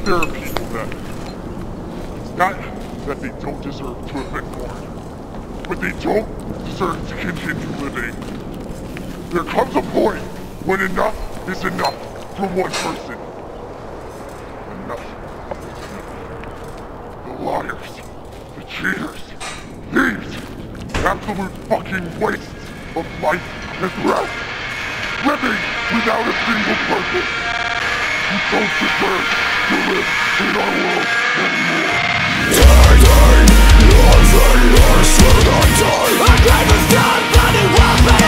There are people that, it's not that they don't deserve to have been born, but they don't deserve to continue living. There comes a point when enough is enough for one person. Enough is enough. The liars, the cheaters, thieves, absolute fucking wastes of life and breath, living without a single purpose. You don't deserve to live in our world anymore. Taking your fingers to the day. A grave is done, bloody weapon.